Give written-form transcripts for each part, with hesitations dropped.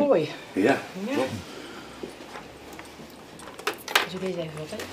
Roy. Ja, klopt. Als ik deze even wat even.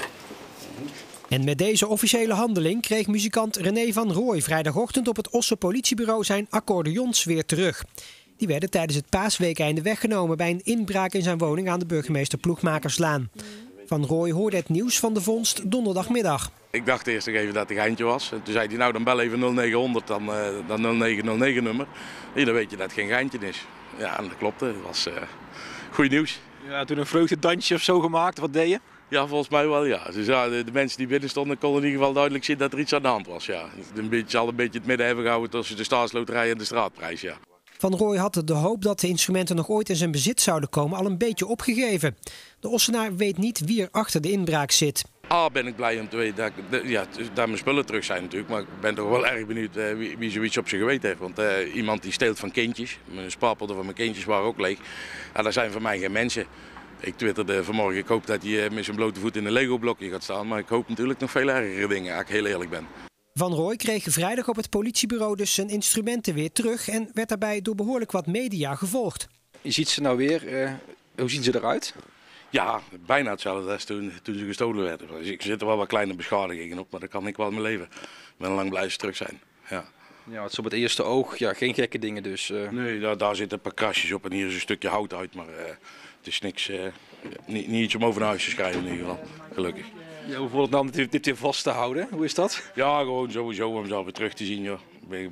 En met deze officiële handeling kreeg muzikant René van Rooij vrijdagochtend op het Osse politiebureau zijn accordeons weer terug. Die werden tijdens het paasweekeinde weggenomen bij een inbraak in zijn woning aan de burgemeester Ploegmakerslaan. Van Rooij hoorde het nieuws van de vondst donderdagmiddag. Ik dacht eerst nog even dat het een geintje was. En toen zei hij, nou dan bel even 0900, dan 0909 nummer. En dan weet je dat het geen geintje is. Ja, en dat klopte. Dat was goed nieuws. Ja, toen een vreugdedansje of zo gemaakt, wat deed je? Ja, volgens mij wel ja. Dus ja, de mensen die binnen stonden konden in ieder geval duidelijk zien dat er iets aan de hand was. Ja. Al een beetje het midden hebben gehouden tussen de staatsloterij en de straatprijs. Ja. Van Rooij had de hoop dat de instrumenten nog ooit in zijn bezit zouden komen al een beetje opgegeven. De Ossenaar weet niet wie er achter de inbraak zit. Ben ik blij om te weten dat mijn spullen terug zijn natuurlijk. Maar ik ben toch wel erg benieuwd wie zoiets op zijn geweten heeft. Want iemand die steelt van kindjes, mijn spaarpotten van mijn kindjes waren ook leeg. Ja, dat zijn voor mij geen mensen. Ik twitterde vanmorgen, ik hoop dat hij met zijn blote voet in een Lego-blokje gaat staan. Maar ik hoop natuurlijk nog veel ergere dingen, als ik heel eerlijk ben. Van Rooij kreeg vrijdag op het politiebureau dus zijn instrumenten weer terug en werd daarbij door behoorlijk wat media gevolgd. Je ziet ze nou weer. Hoe zien ze eruit? Ja, bijna hetzelfde als toen ze gestolen werden. Dus ik zit er wel wat kleine beschadigingen op, maar daar kan ik wel mee leven. Ik ben lang blij dat ze terug zijn. Ja. Ja, het is op het eerste oog geen gekke dingen dus. Nee, daar zitten een paar krasjes op en hier is een stukje hout uit, maar het is niks, niet iets om over naar huis te schrijven in ieder geval, gelukkig. Ja, hoe voelt het nou om dit weer vast te houden? Hoe is dat? Ja, gewoon sowieso om zo weer terug te zien. Joh.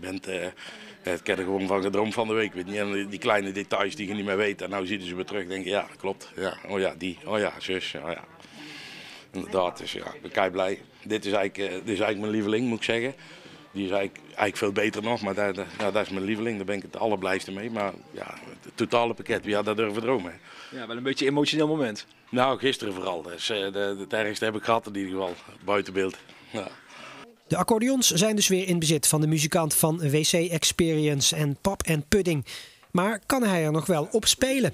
Ik heb er gewoon van gedroomd van de week. Weet niet. En die kleine details die je niet meer weet. En nou zie je ze weer terug. Denk je, ja, dat klopt. Ja, oh ja, die. Oh ja, zus. Oh ja. Inderdaad, dus ja, ik ben kei blij. Dit is eigenlijk mijn lieveling, moet ik zeggen. Die is eigenlijk veel beter nog, maar dat is mijn lieveling. Daar ben ik het allerblijste mee. Maar ja, het totale pakket, wie had dat durven dromen? Ja, wel een beetje een emotioneel moment. Nou, gisteren vooral. Dus, het ergste heb ik gehad in ieder geval, buiten beeld. Ja. De accordeons zijn dus weer in bezit van de muzikant van WC Experience en Pap & Pudding. Maar kan hij er nog wel op spelen?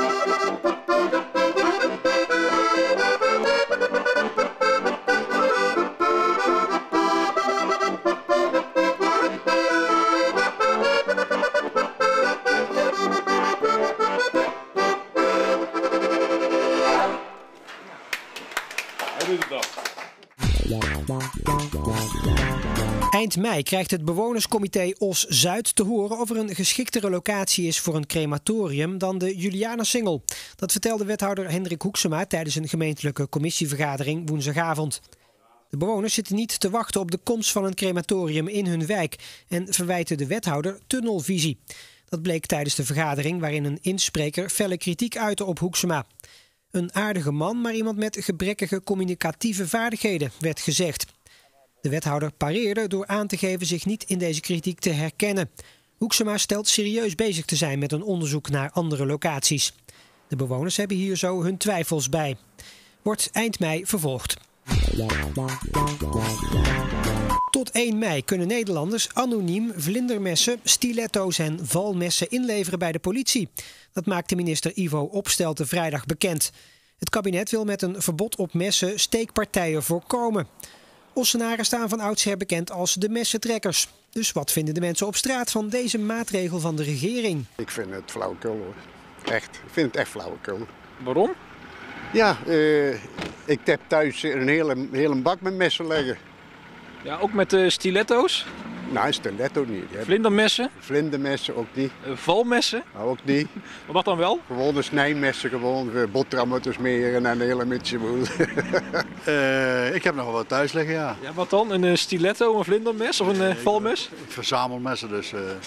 Eind mei krijgt het bewonerscomité Os-Zuid te horen of er een geschiktere locatie is voor een crematorium dan de Julianasingel. Dat vertelde wethouder Hendrik Hoeksema tijdens een gemeentelijke commissievergadering woensdagavond. De bewoners zitten niet te wachten op de komst van een crematorium in hun wijk en verwijten de wethouder tunnelvisie. Dat bleek tijdens de vergadering waarin een inspreker felle kritiek uitte op Hoeksema. Een aardige man, maar iemand met gebrekkige communicatieve vaardigheden, werd gezegd. De wethouder pareerde door aan te geven zich niet in deze kritiek te herkennen. Hoeksema stelt serieus bezig te zijn met een onderzoek naar andere locaties. De bewoners hebben hier zo hun twijfels bij. Wordt eind mei vervolgd. Tot 1 mei kunnen Nederlanders anoniem vlindermessen, stiletto's en valmessen inleveren bij de politie. Dat maakte minister Ivo Opstelten vrijdag bekend. Het kabinet wil met een verbod op messen steekpartijen voorkomen. Ossenaren staan van oudsher bekend als de messentrekkers. Dus wat vinden de mensen op straat van deze maatregel van de regering? Ik vind het flauwekul hoor. Echt. Ik vind het echt flauwekul. Waarom? Ja, ik heb thuis een hele bak met messen liggen. Ja, ook met stiletto's? Nou, stiletto niet. Vlindermessen? Vlindermessen ook niet. Valmessen? Nou, ook niet. Maar wat dan wel? Gewoon de snijmessen, gewoon boterhammen te smeren en een hele mutje boel. Ik heb nog wel wat thuis liggen, ja. Ja, wat dan? Een stiletto, een vlindermes of een valmes? Ik verzamel messen, dus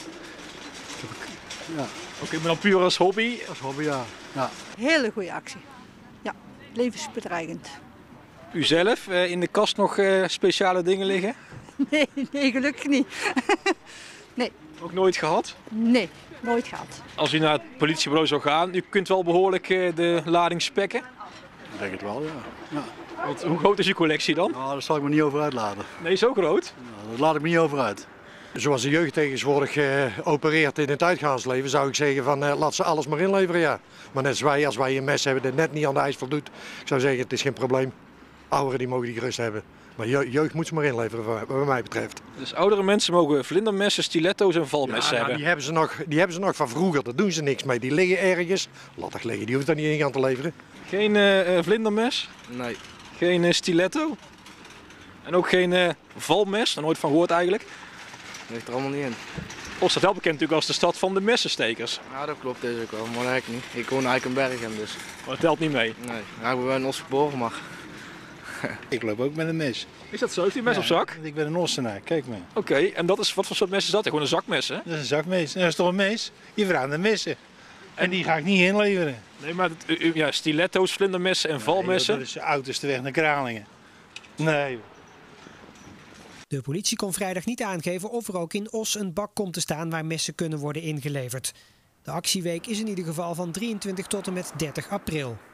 ja. Oké, maar dan puur als hobby? Als hobby, ja. Ja. Hele goede actie. Ja, levensbedreigend. U zelf, in de kast nog speciale dingen liggen? Nee, gelukkig niet. Nee. Ook nooit gehad? Nee, nooit gehad. Als u naar het politiebureau zou gaan, u kunt wel behoorlijk de lading spekken? Ik denk het wel, ja. Ja. Want hoe groot is uw collectie dan? Nou, daar zal ik me niet over uitlaten. Nee, zo groot? Nou, daar laat ik me niet over uit. Zoals de jeugd tegenwoordig opereert in het uitgaansleven, zou ik zeggen van laat ze alles maar inleveren, ja. Maar net als wij een mes hebben dat net niet aan de eis voldoet, ik zou zeggen het is geen probleem. Ouderen die mogen die gerust hebben. Maar jeugd moet ze maar inleveren wat mij betreft. Dus oudere mensen mogen vlindermessen, stiletto's en valmessen hebben. Die hebben ze nog van vroeger, daar doen ze niks mee. Die liggen ergens, lattig liggen, die hoeft daar niet in gaan te leveren. Geen vlindermes? Nee. Geen stiletto? En ook geen valmes? Daar nooit van gehoord eigenlijk. Ligt er allemaal niet in. Os staat wel bekend natuurlijk als de stad van de messenstekers. Ja, dat klopt deze ook wel, maar dat heb ik niet. Ik woon eigenlijk in Bergen dus. Maar dat telt niet mee. Nee, ja, ik ben wel in Os geboren, maar... Ik loop ook met een mes. Is dat zo? Heeft u een mes op zak? Ik ben een Ossenaar, kijk maar. Oké, en wat voor soort mes is dat? Gewoon een zakmes, hè? Dat is een zakmes. Dat is toch een mes? Je vraagt een messen. En die ga ik niet inleveren. Nee, maar ja, stiletto's, vlindermessen en valmessen. Dat is de uiterste weg naar Kralingen. Nee. De politie kon vrijdag niet aangeven of er ook in Os een bak komt te staan waar messen kunnen worden ingeleverd. De actieweek is in ieder geval van 23 tot en met 30 april.